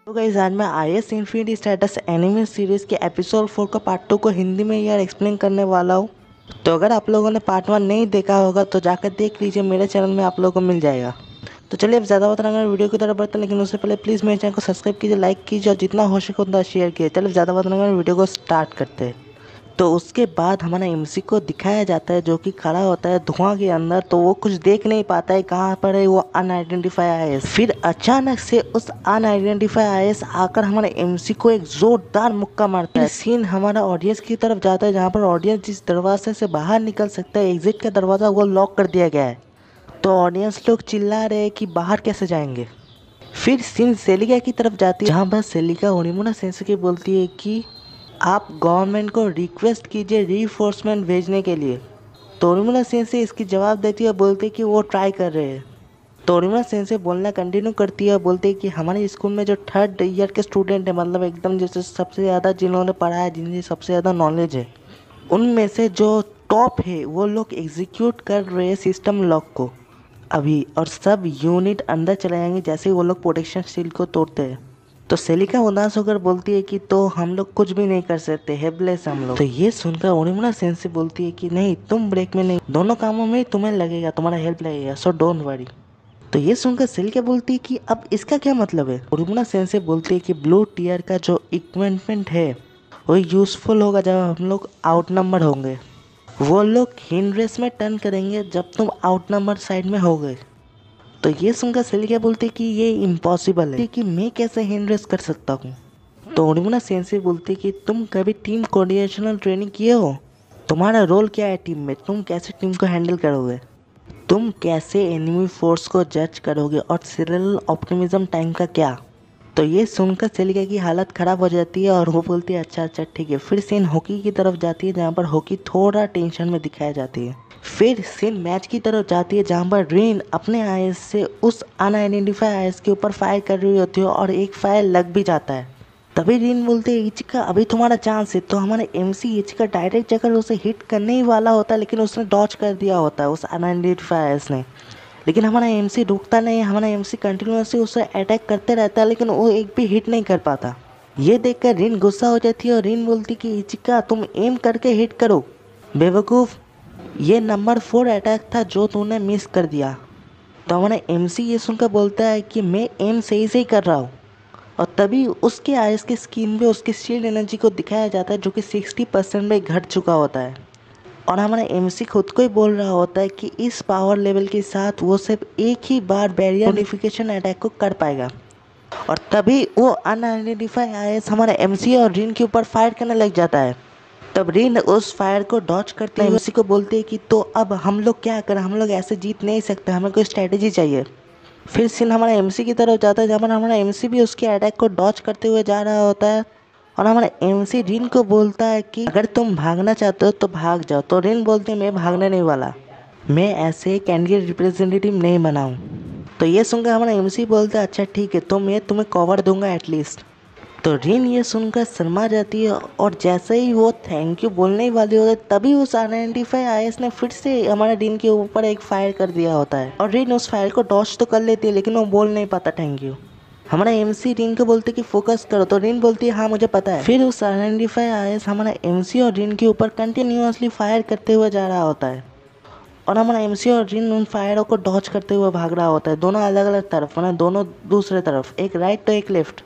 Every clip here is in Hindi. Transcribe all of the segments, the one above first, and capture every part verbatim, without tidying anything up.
तो गाइस आज मैं I S infinity status anime series के एपिसोड फोर का पार्ट टू को हिंदी में यार एक्सप्लेन करने वाला हूँ। तो अगर आप लोगों ने पार्ट वन नहीं देखा होगा तो जाकर देख लीजिए, मेरे चैनल में आप लोगों को मिल जाएगा। तो चलिए अब ज़्यादा बात ना वीडियो की तरफ बढ़ते हैं, लेकिन उससे पहले प्लीज़ मेरे चैनल को सब्सक्राइब कीजिए, लाइक कीजिए और जितना हो सके उतना शेयर कीजिए। चलिए ज़्यादा बात ना वीडियो को स्टार्ट करते हैं। तो उसके बाद हमारा एमसी को दिखाया जाता है जो कि खड़ा होता है धुआं के अंदर, तो वो कुछ देख नहीं पाता है कहाँ पर है वो अनआइडेंटिफाई आईएस। फिर अचानक से उस अनआइडेंटिफाई आईएस आकर हमारे एमसी को एक जोरदार मुक्का मारता है। सीन हमारा ऑडियंस की तरफ जाता है जहाँ पर ऑडियंस जिस दरवाजे से बाहर निकल सकता है, एग्जिट का दरवाज़ा, वो लॉक कर दिया गया है। तो ऑडियंस लोग चिल्ला रहे हैं कि बाहर कैसे जाएंगे। फिर सीन सेलिका की तरफ जाती है जहाँ पर सेलिका ओनिमुरा सेंसेई की बोलती है कि आप गवर्नमेंट को रिक्वेस्ट कीजिए रीफोर्समेंट भेजने के लिए। तो ओनिमुरा सेंसेई इसकी जवाब देती है और बोलती है कि वो ट्राई कर रहे हैं। तो ओनिमुरा सेंसेई बोलना कंटिन्यू करती है और बोलती है कि हमारे स्कूल में जो थर्ड ईयर के स्टूडेंट है, मतलब एकदम जैसे सबसे ज़्यादा जिन्होंने पढ़ा है, जिनकी सबसे ज़्यादा नॉलेज है, उनमें से जो टॉप है वो लोग एग्जीक्यूट कर रहे हैं सिस्टम लॉक को अभी, और सब यूनिट अंदर चले जाएंगे जैसे ही वो लोग प्रोटेक्शन शील्ड को तोड़ते हैं। तो सेलिका उदास होकर बोलती है कि तो हम लोग कुछ भी नहीं कर सकते, हेल्पलेस हम लोग। तो ये सुनकर ओनिमुरा सेंसेई बोलती है कि नहीं, तुम ब्रेक में नहीं, दोनों कामों में तुम्हें लगेगा, तुम्हारा हेल्प लगेगा, सो डोंट वरी। तो ये सुनकर सेलिका बोलती है कि अब इसका क्या मतलब है। ओनिमुरा सेंसेई बोलती है कि ब्लू टीयर का जो इक्विपमेंट है वो यूजफुल होगा जब हम लोग आउट नंबर होंगे। वो लोग हिंड रेस में टर्न करेंगे जब तुम आउट नंबर साइड में हो गए। तो ये सुनकर सेलिका बोलती है कि ये इम्पॉसिबल है कि मैं कैसे हैंड रेस कर सकता हूँ। तो ओनिमुरा सेंसेई बोलती है कि तुम कभी टीम कोऑर्डिनेशनल ट्रेनिंग किए हो, तुम्हारा रोल क्या है टीम में, तुम कैसे टीम को हैंडल करोगे, तुम कैसे एनिमी फोर्स को जज करोगे, और सीरियल ऑप्टिमिज्म टाइम का क्या। तो ये सुनकर सेलिका की हालत ख़राब हो जाती है और वो बोलती है अच्छा अच्छा ठीक है। फिर सीन हॉकी की तरफ जाती है जहाँ पर हॉकी थोड़ा टेंशन में दिखाई जाती है। फिर सीन मैच की तरफ जाती है जहाँ पर रिन अपने आईएस से उस अनआइडेंटिफाई आईएस के ऊपर फायर कर रही होती है और एक फायर लग भी जाता है। तभी रिन बोलते हैं इचिका अभी तुम्हारा चांस है। तो हमारे एमसी इचिका डायरेक्ट जाकर उसे हिट करने ही वाला होता है, लेकिन उसने डॉज कर दिया होता है उस अनआइडेंटिफाई आईएस ने। लेकिन हमारा एमसी रुकता नहीं, हमारा एमसी कंटिन्यूसली उसे अटैक करते रहता है, लेकिन वो एक भी हिट नहीं कर पाता। ये देखकर रिन गुस्सा हो जाती है और रिन बोलती कि इचिका तुम एम करके हिट करो, बेवकूफ़, ये नंबर फोर अटैक था जो तूने मिस कर दिया। तो हमारा एमसी ये सुनकर बोलता है कि मैं एम सही से ही कर रहा हूँ। और तभी उसके आईज के स्किन पे उसकी शील्ड एनर्जी को दिखाया जाता है जो कि सिक्सटी परसेंट में घट चुका होता है। और हमारा एमसी खुद को ही बोल रहा होता है कि इस पावर लेवल के साथ वो सिर्फ एक ही बार बैरियर मॉडिफिकेशन अटैक को कर पाएगा। और तभी वो अनआइडेंटिफाई आईएस हमारा एमसी और रिन के ऊपर फायर करने लग जाता है। तब रिन उस फायर को डॉच करते हुए एमसी को बोलते हैं कि तो अब हम लोग क्या करें, हम लोग ऐसे जीत नहीं सकते, हमें कोई स्ट्रेटेजी चाहिए। फिर सीन हमारा एमसी की तरफ जाता है जहाँ पर हमारा एमसी भी उसके अटैक को डॉच करते हुए जा रहा होता है। और हमारा एमसी रिन को बोलता है कि अगर तुम भागना चाहते हो तो भाग जाओ। तो रिन बोलते हैं मैं भागने नहीं वाला, मैं ऐसे कैंडिडेट रिप्रेजेंटेटिव नहीं बनाऊँ। तो ये सुनकर हमारा एमसी बोलता है अच्छा ठीक है, तो मैं तुम्हें कवर दूंगा एटलीस्ट। तो रिन ये सुनकर शर्मा जाती है और जैसे ही वो थैंक यू बोलने ही वाली होती है तभी उस अनआइडेंटिफाई आईएस ने फिर से हमारे रिन के ऊपर एक फायर कर दिया होता है। और रिन उस फायर को डॉच तो कर लेती है, लेकिन वो बोल नहीं पाता थैंक यू। हमारा एमसी रिन को बोलते कि फोकस करो, तो रिन बोलती है हाँ मुझे पता है। फिर उस अनआइडेंटिफाई आईएस हमारा एमसी और रिन के ऊपर कंटिन्यूसली फायर करते हुए जा रहा होता है। और हमारा एमसी और रिन उन फायरों को डॉच करते हुए भाग रहा होता है, दोनों अलग अलग तरफ, मतलब दोनों दूसरे तरफ, एक राइट तो एक लेफ्ट।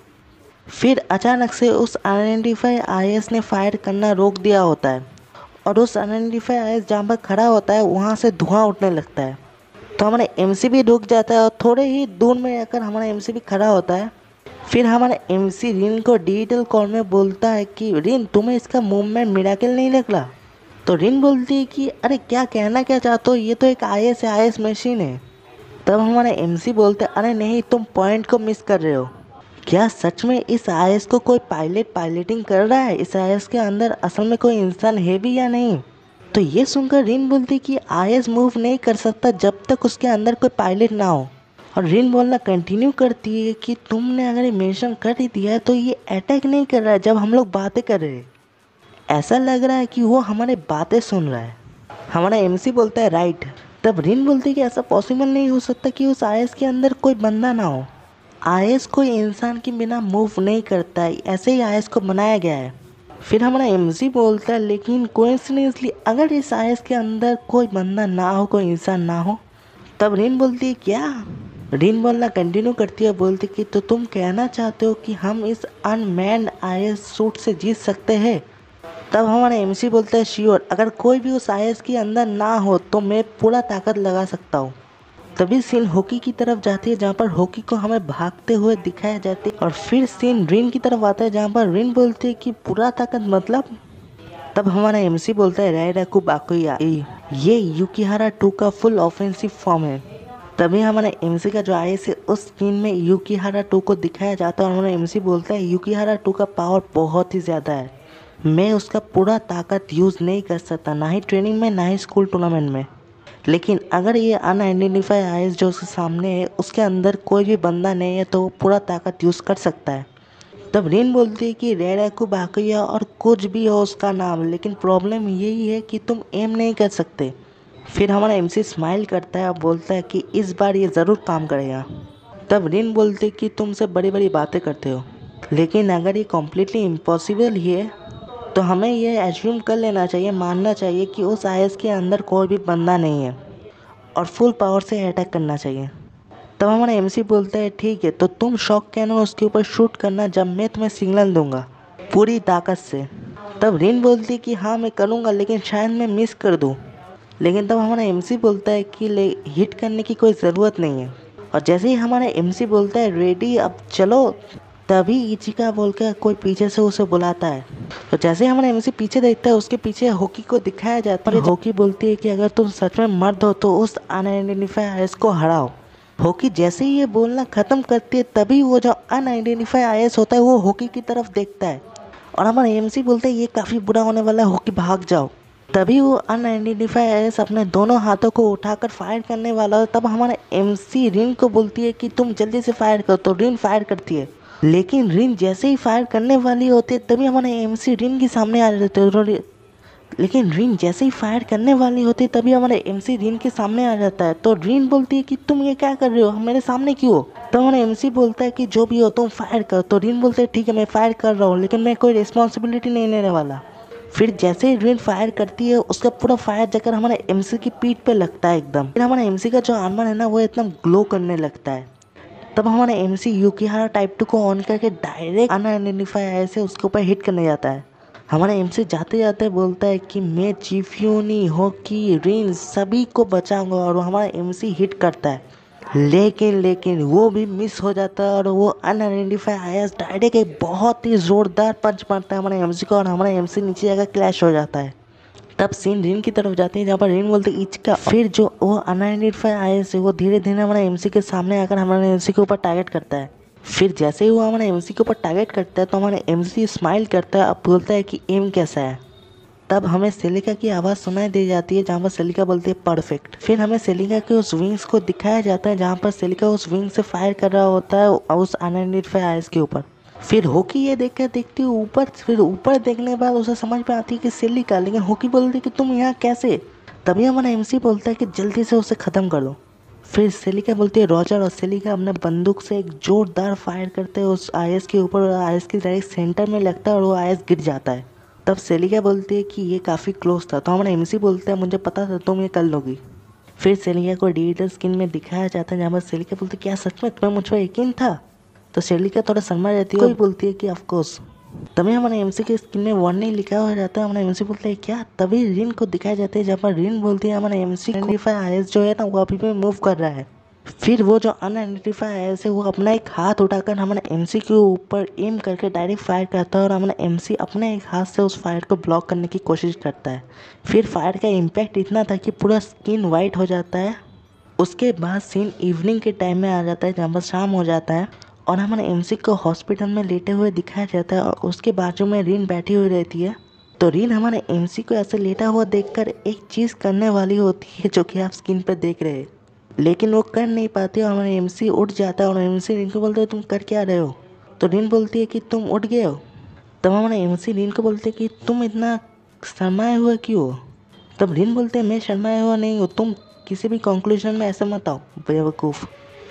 फिर अचानक से उस अनआइडेंटिफाई आईएस ने फायर करना रोक दिया होता है और उस अनआइडेंटिफाई आईएस जहाँ पर खड़ा होता है वहाँ से धुआं उठने लगता है। तो हमारा एमसी भी रुक जाता है और थोड़े ही दूर में जाकर हमारा एमसी भी खड़ा होता है। फिर हमारा एमसी रिन को डिजिटल कॉल में बोलता है कि रिन तुम्हें इसका मूवमेंट मिराकल नहीं लग रहा। तो रिन बोलती है कि अरे क्या कहना क्या चाहते हो, ये तो एक आईएस है, आईएस मशीन है। तब हमारा एमसी बोलते हैं अरे नहीं, तुम पॉइंट को मिस कर रहे हो। क्या सच में इस आईएस को कोई पायलट पायलटिंग कर रहा है, इस आईएस के अंदर असल में कोई इंसान है भी या नहीं। तो ये सुनकर रिन बोलती कि आईएस मूव नहीं कर सकता जब तक उसके अंदर कोई पायलट ना हो। और रिन बोलना कंटिन्यू करती है कि तुमने अगर ये मेंशन कर ही दिया है तो ये अटैक नहीं कर रहा है जब हम लोग बातें कर रहे हैं, ऐसा लग रहा है कि वो हमारे बातें सुन रहा है। हमारा एमसी बोलता है राइट। तब रिन बोलती है कि ऐसा पॉसिबल नहीं हो सकता कि उस आईएस के अंदर कोई बंदा ना हो। आई एस कोई इंसान के बिना मूव नहीं करता है, ऐसे ही आई एस को बनाया गया है। फिर हमारा एमसी बोलता है लेकिन कोइंसिडेंटली अगर इस आई एस के अंदर कोई बंदा ना हो, कोई इंसान ना हो। तब रिन बोलती है क्या? रिन बोलना कंटिन्यू करती है, बोलती कि तो तुम कहना चाहते हो कि हम इस अनमैन्ड आई एस सूट से जीत सकते हैं? तब हमारा एमसी बोलता है श्योर, अगर कोई भी उस आई एस के अंदर ना हो तो मैं पूरा ताकत लगा सकता हूँ। तभी सीन हॉकी की तरफ जाती है जहाँ पर हॉकी को हमें भागते हुए दिखाया जाता है और फिर सीन रिन की तरफ आता है जहाँ पर रिन बोलती है कि पूरा ताकत मतलब। तब हमारा एमसी बोलता है राइडाकू बाकुया, ये यूकिहारा टू का फुल ऑफेंसिव फॉर्म है। तभी हमारा एमसी का जो आई एस है उस सीन में यूकिहारा टू को दिखाया जाता है और हमारा एमसी बोलता है यूकिहारा टू का पावर बहुत ही ज़्यादा है, मैं उसका पूरा ताकत यूज़ नहीं कर सकता, ना ही ट्रेनिंग में ना ही स्कूल टूर्नामेंट में। लेकिन अगर ये अनआइडेंटिफाइड आई एस जो उसके सामने है उसके अंदर कोई भी बंदा नहीं है तो वो पूरा ताकत यूज़ कर सकता है। तब रिन बोलती है कि राइडाकू बाकुया और कुछ भी हो उसका नाम, लेकिन प्रॉब्लम यही है कि तुम एम नहीं कर सकते। फिर हमारा एमसी स्माइल करता है और बोलता है कि इस बार ये ज़रूर काम करेगा। तब रिन बोलती है कि तुमसे बड़ी बड़ी बातें करते हो, लेकिन अगर ये कम्प्लीटली इम्पॉसिबल ही है तो हमें ये एज्यूम कर लेना चाहिए, मानना चाहिए कि उस आई एस के अंदर कोई भी बंदा नहीं है और फुल पावर से अटैक करना चाहिए। तब हमारा एमसी बोलता है ठीक है, तो तुम शॉक कैनन उसके ऊपर शूट करना जब मैं तुम्हें सिग्नल दूंगा पूरी ताकत से। तब रिन बोलती है कि हाँ मैं करूँगा, लेकिन शायद मैं मिस कर दूँ। लेकिन तब हमारा एमसी बोलता है कि ले हिट करने की कोई ज़रूरत नहीं है। और जैसे ही हमारा एमसी बोलता है रेडी अब चलो, तभी इचिका बोलकर कोई पीछे से उसे बुलाता है। तो जैसे ही हमारा एमसी पीछे देखता है उसके पीछे हॉकी को दिखाया जाता है। हॉकी बोलती है कि अगर तुम सच में मर्द हो तो उस अनआइडेंटिफाइड आई एस को हराओ। हॉकी जैसे ही ये बोलना ख़त्म करती है तभी वो जो अनआइडेंटिफाइड आई एस होता है वो हॉकी की तरफ देखता है और हमारा एमसी बोलता है ये काफ़ी बुरा होने वाला है, हॉकी भाग जाओ। तभी वो अनआइडेंटिफाइड आई एस अपने दोनों हाथों को उठाकर फायर करने वाला है। तब हमारा एमसी रिन को बोलती है कि तुम जल्दी से फायर करो, तो रिन फायर करती है। लेकिन रिन जैसे ही फायर करने वाली होती है तभी हमारे एमसी रिन के सामने आ जाते हैं। लेकिन रिन जैसे ही फायर करने वाली होती है तभी हमारे एमसी रिन के सामने आ जाता है। तो रिन बोलती है कि तुम ये क्या कर रहे हो, मेरे सामने क्यों हो? तो हमारा एमसी बोलता है कि जो भी हो तुम फायर करो। तो रिन बोलते हैं ठीक है मैं फायर कर रहा हूँ, लेकिन मैं कोई रिस्पॉन्सिबिलिटी नहीं लेने वाला। फिर जैसे ही रिन फायर करती है उसका पूरा फायर जाकर हमारे एमसी की पीठ पे लगता है एकदम। फिर हमारा एमसी का जो आर्मर है ना वो एकदम ग्लो करने लगता है। तब हमारा एमसी यूकिहारा टाइप टू को ऑन करके डायरेक्ट अनआइडेंटिफाइड आई एस से उसके ऊपर हिट करने जाता है। हमारा एमसी जाते जाते बोलता है कि मैं चिफ्यूनी, हॉकी, रिन सभी को बचाऊंगा और हमारा एमसी हिट करता है। लेकिन लेकिन वो भी मिस हो जाता है और वो अनआइडेंटिफाइड आई एस डायरेक्ट एक बहुत ही ज़ोरदार पंच मारता है हमारे एमसी को और हमारा एमसी नीचे जाकर क्लैश हो जाता है। तब सीन रिन की तरफ जाते हैं जहाँ पर रिन बोलते हैं इचका। फिर जो वो अनआइडेंटिफाइड आई एस है वो धीरे धीरे हमारे एमसी के सामने आकर हमारे एमसी के ऊपर टारगेट करता है। फिर जैसे ही वो हमारे एमसी के ऊपर टारगेट करता है तो हमारे एमसी स्माइल करता है और बोलता है कि एम कैसा है। तब हमें सेलिका की आवाज़ सुनाई दी जाती है जहाँ पर सेलिका बोलती है परफेक्ट। फिर हमें सेलिका के उस विंग्स को दिखाया जाता है जहाँ पर सेलिका उस विंग से फायर कर रहा होता है उस अनआइडेंटिफाइड आई एस के ऊपर। फिर हॉकी ये देख कर देखती है ऊपर। फिर ऊपर देखने के बाद उसे समझ में आती है कि सेलिका, लेकिन हॉकी बोलती है कि तुम यहाँ कैसे? तभी हमारा एमसी बोलता है कि जल्दी से उसे ख़त्म कर दो। फिर सेलिका बोलती है रॉजर और सेलिका अपने बंदूक से एक जोरदार फायर करते हैं उस आई एस के ऊपर। आई एस के डायरेक्ट सेंटर में लगता है और वो आई एस गिर जाता है। तब सेलिका बोलती है कि ये काफ़ी क्लोज था। तो हमारा एमसी बोलता है मुझे पता था तुम ये कर लोगी। फिर सेलिका को डिजिटल स्किन में दिखाया जाता है जहाँ पर सेलिका बोलती है क्या सच में तुम्हें मुझ पर यकीन था? तो सेलिका थोड़ा शर्मा जाती है, कोई बोलती है कि ऑफकोर्स। तभी हमारे एमसी के स्किन में वार्निंग लिखा हो जाता है। हमारा एमसी बोलता है क्या? तभी रिन को दिखाया जाता है जहाँ पर रिन बोलती है हमारा एमसी अनआइडेंटिफाइड आई एस जो है ना वो अभी भी मूव कर रहा है। फिर वो जो अनआइडेंटिफाइड आई एस है वो अपना एक हाथ उठाकर हमारे एमसी के ऊपर एम करके डायरेक्ट फायर करता है और हमारा एमसी अपने एक हाथ से उस फायर को ब्लॉक करने की कोशिश करता है। फिर फायर का इम्पैक्ट इतना था कि पूरा स्किन वाइट हो जाता है। उसके बाद सीन इवनिंग के टाइम में आ जाता है जहाँ पर शाम हो जाता है और हमारे एमसी को हॉस्पिटल में लेटे हुए दिखाया जाता है और उसके बाजू में रिन बैठी हुई रहती है। तो रिन हमारे एमसी को ऐसे लेटा हुआ देखकर एक चीज़ करने वाली होती है जो कि आप स्क्रीन पर देख रहे हैं, लेकिन वो कर नहीं पाती और हमारे एमसी उठ जाता है और एमसी रिन को बोलते है तुम कर क्या रहे हो? तो रिन बोलती है कि तुम उठ गए हो। तब हमारे एमसी रिन को बोलते हैं कि तुम इतना शर्माए हुए क्यों हो? तब रिन बोलते हैं मैं शर्माए हुआ नहीं हूँ, तुम किसी भी कंक्लूजन में ऐसे मत आओ बेवकूफ़।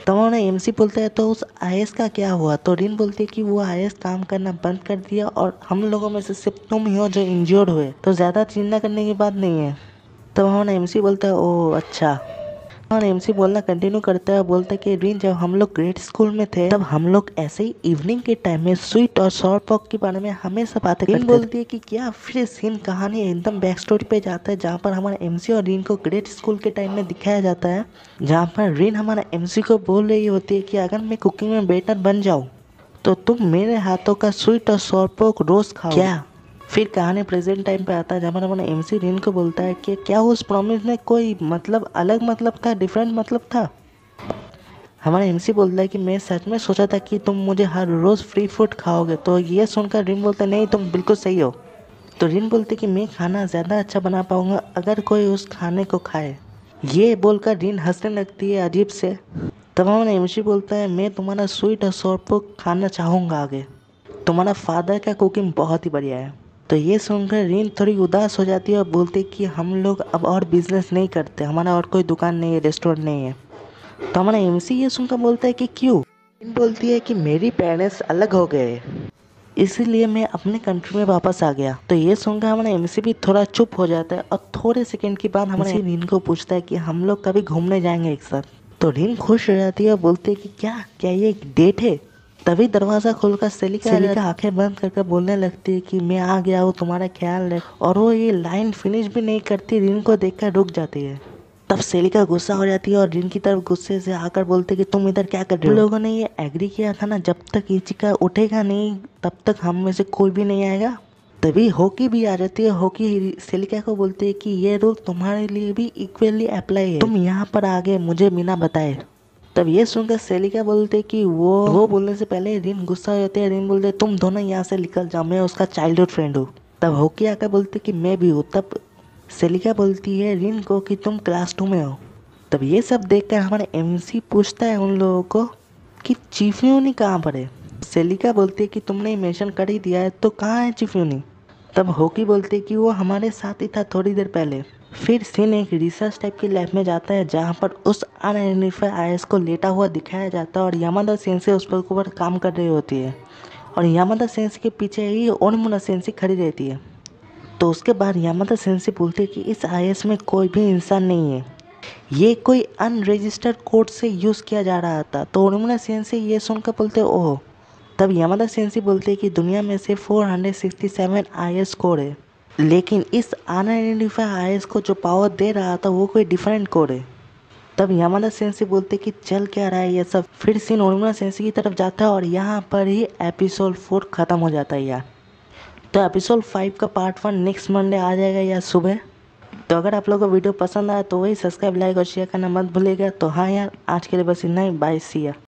तो उन्हें एमसी बोलता है तो उस आईएएस का क्या हुआ। तो रिन बोलती है कि वो आईएएस काम करना बंद कर दिया और हम लोगों में से सिर्फ तुम ही हो जो इंजर्ड हुए, तो ज़्यादा चिंता करने की बात नहीं है। तो उन्हें एमसी बोलता है ओह अच्छा। और एमसी बोलना कंटिन्यू करता है, बोलता है कि रिन जब हम लोग ग्रेड स्कूल में थे तब हम लोग ऐसे ही इवनिंग के टाइम में स्वीट और सॉर पॉक के बारे में हमेशा बातें करते थे। बोलती है कि क्या। फिर सीन कहानी एकदम बैक स्टोरी पे जाता है जहाँ पर हमारे एमसी और रिन को ग्रेड स्कूल के टाइम में दिखाया जाता है, जहाँ पर रिन हमारा एमसी को बोल रही होती है कि अगर मैं कुकिंग में बेटर बन जाऊँ तो तुम मेरे हाथों का स्वीट और सॉर पॉक रोज खाओ क्या। फिर कहानी प्रेजेंट टाइम पे आता है जहाँ पर हमारा एमसी रिन को बोलता है कि क्या उस प्रॉमिस में कोई मतलब अलग मतलब था, डिफरेंट मतलब था। हमारा एमसी बोलता है कि मैं सच में सोचा था कि तुम मुझे हर रोज़ फ्री फूड खाओगे। तो ये सुनकर रिन बोलता है नहीं तुम बिल्कुल सही हो। तो रिन बोलते कि मैं खाना ज़्यादा अच्छा बना पाऊँगा अगर कोई उस खाने को खाए। ये बोलकर रिन हंसने लगती है अजीब से। तब हमारा एमसी बोलता है मैं तुम्हारा स्वीट और सॉर पॉक खाना चाहूँगा आगे, तुम्हारा फादर का कुकिंग बहुत ही बढ़िया है। तो ये सुनकर रिन थोड़ी उदास हो जाती है और बोलती है कि हम लोग अब और बिजनेस नहीं करते, हमारा और कोई दुकान नहीं है, रेस्टोरेंट नहीं है। तो हमारा एमसी ये सुनकर बोलता है कि क्यों। रिन बोलती है कि मेरी पेरेंट्स अलग हो गए इसीलिए मैं अपने कंट्री में वापस आ गया। तो ये सुनकर हमारा एमसी भी थोड़ा चुप हो जाता है और थोड़े सेकंड के बाद हमारे रिन को पूछता है कि हम लोग कभी घूमने जाएंगे एक साथ। तो रिन खुश हो जाती है और बोलती है कि क्या क्या ये एक डेट है। तभी दरवाज़ा खोलकर सेलिका सेलिका आंखें बंद करके बोलने लगती है कि मैं आ गया हूँ, तुम्हारा ख्याल रख। और वो ये लाइन फिनिश भी नहीं करती, रिन को देखकर रुक जाती है। तब सेलिका गुस्सा हो जाती है और रिन की तरफ गुस्से से आकर बोलते कि तुम इधर क्या कर रहे हो। हम लोगों ने ये एग्री किया था ना, जब तक इचिका उठेगा नहीं तब तक हम में से कोई भी नहीं आएगा। तभी होकी भी आ जाती है। होकी सेलिका को बोलती है कि ये रूल तुम्हारे लिए भी इक्वली अप्लाई है, तुम यहाँ पर आ गए मुझे बिना बताए। तब ये सुनकर सेलिका बोलते कि वो वो बोलने से पहले रिन गुस्सा हो जाती है। रिन बोलते तुम दोनों यहाँ से निकल जाओ, मैं उसका चाइल्डहुड फ्रेंड हूँ। तब होकी आकर बोलते कि मैं भी हूँ। तब सेलिका बोलती है रिन को कि तुम क्लास टू में हो। तब ये सब देखकर हमारे एमसी पूछता है उन लोगों को कि चीफ यूनी कहाँ पर है। सेलिका बोलती है कि तुमने मेंशन कर ही दिया है तो कहाँ है चीफ यूनी। तब होकी बोलती है कि वो हमारे साथ ही था थोड़ी देर पहले। फिर सीन एक रिसर्च टाइप की लैब में जाता है जहाँ पर उस अनआइडेंटिफाइड आईएएस को लेटा हुआ दिखाया जाता है और यामादा सेंसे उस पर ऊपर काम कर रही होती है और यामादा सेंसे के पीछे ही ओनिमुरा सेंसे खड़ी रहती है। तो उसके बाद यामादा सेंसे बोलते हैं कि इस आईएएस में कोई भी इंसान नहीं है, ये कोई अनरजिस्टर्ड कोड से यूज़ किया जा रहा था। तो ओनिमुरा सेंसे ये सुनकर बोलते ओह। तब यामादा सेंसे बोलते हैं कि दुनिया में से चार सौ सरसठ आईएएस कोड है, लेकिन इस अनआइडेंटिफाइड आईएएस को जो पावर दे रहा था वो कोई डिफरेंट कोड है। तब यामादा सेंसे बोलते कि चल क्या रहा है ये सब। फिर सीन ओनिमुरा सेंसे की तरफ जाता है और यहाँ पर ही एपिसोड फोर ख़त्म हो जाता है यार। तो एपिसोड फाइव का पार्ट वन नेक्स्ट मंडे आ जाएगा यार सुबह। तो अगर आप लोगों को वीडियो पसंद आया तो वही सब्सक्राइब लाइक और शेयर करना मत भूलिएगा। तो हाँ यार आज के लिए बस इतना ही, बाय सी या।